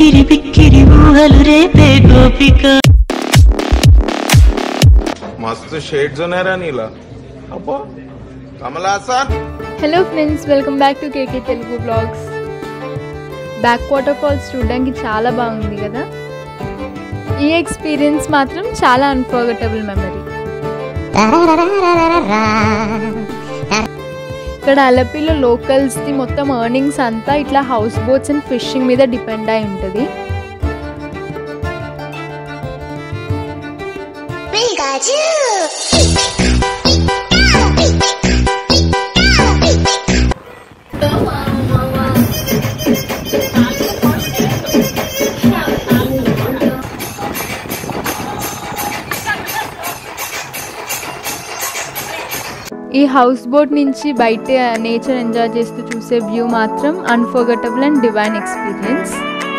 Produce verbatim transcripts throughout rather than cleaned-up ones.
ఉక్కిరి బిక్కిరి ఊహలు రేపే గోపిక మస్తు షేడ్స్ ఉన్నారా నీలా అబ్బో Kamal Haasan. Hello friends, welcome back to KK Telugu blogs. Back water falls చూడడానికి చాలా బాగుంది కదా. ఈ ఎక్స్పీరియన్స్ మాత్రం చాలా అన్ఫర్గెటబుల్ మెమరీ. ఇక్కడ అలపిలో లోకల్స్ది మొత్తం ఎర్నింగ్స్ అంతా ఇట్లా హౌస్ బోట్స్ అండ్ ఫిషింగ్ మీద డిపెండ్ అయి ఉంటుంది. ఈ హౌస్ బోట్ నుంచి బయట నేచర్ ఎంజాయ్ చేస్తూ చూసే వ్యూ మాత్రం అన్ఫర్గెటబుల్ అండ్ డివైన్ ఎక్స్పీరియన్స్.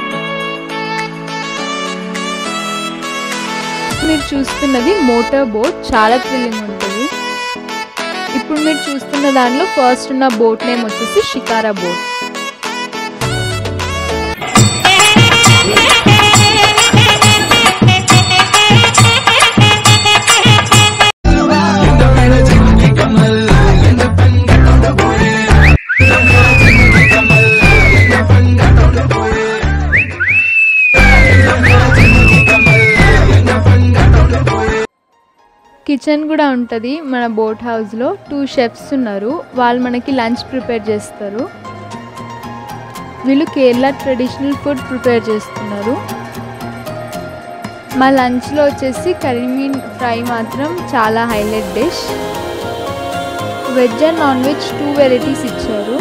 మీరు చూస్తున్నది మోటార్ బోట్, చాలా థ్రిల్లింగ్ ఉంటుంది. ఇప్పుడు మీరు చూస్తున్న దానిలో ఫస్ట్ ఉన్న బోట్ నేమ్ వచ్చేసి షికారా బోట్. కిచెన్ కూడా ఉంటుంది మన బోట్ హౌస్లో. టూ షెఫ్స్ ఉన్నారు, వాళ్ళు మనకి లంచ్ ప్రిపేర్ చేస్తారు. వీళ్ళు కేరళ ట్రెడిషనల్ ఫుడ్ ప్రిపేర్ చేస్తున్నారు. మా లంచ్లో వచ్చేసి కర్రీమీన్ ఫ్రై మాత్రం చాలా highlight dish. Veg and non veg two varieties ఇచ్చారు.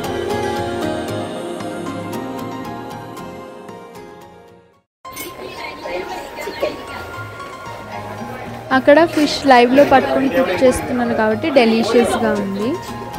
అక్కడ ఫిష్ లైవ్లో పట్టుకొని కుక్ చేస్తున్నాను కాబట్టి డెలీషియస్గా ఉంది.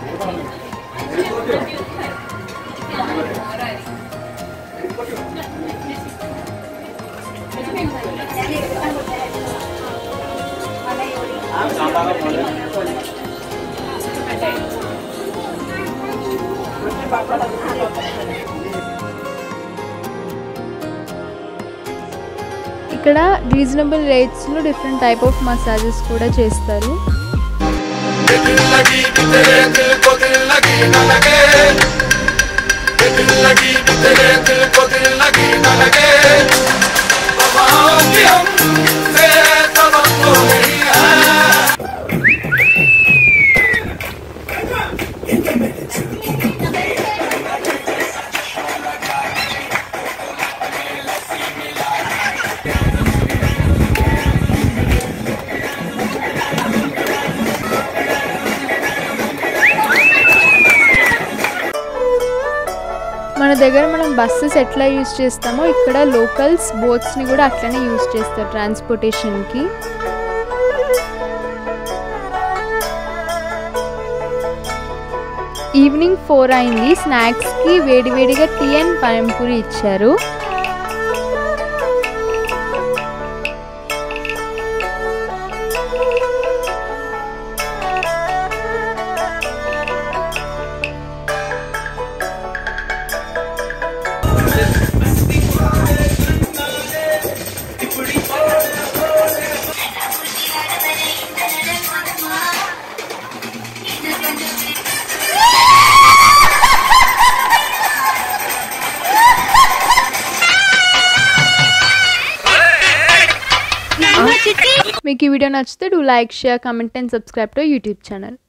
ఇక్కడ రీజనబుల్ రేట్స్లో డిఫరెంట్ టైప్ ఆఫ్ మసాజెస్ కూడా చేస్తారు. మన దగ్గర మనం బస్సెస్ ఎట్లా యూజ్ చేస్తామో ఇక్కడ లోకల్స్ బోట్స్ని కూడా అట్లనే యూజ్ చేస్తారు ట్రాన్స్పోర్టేషన్కి. ఈవినింగ్ ఫోర్ అయింది. స్నాక్స్కి వేడివేడిగా టీ అండ్ పానీపూరి ఇచ్చారు. మీకు ఈ వీడియో నచ్చితే do like, share, comment and subscribe to YouTube channel.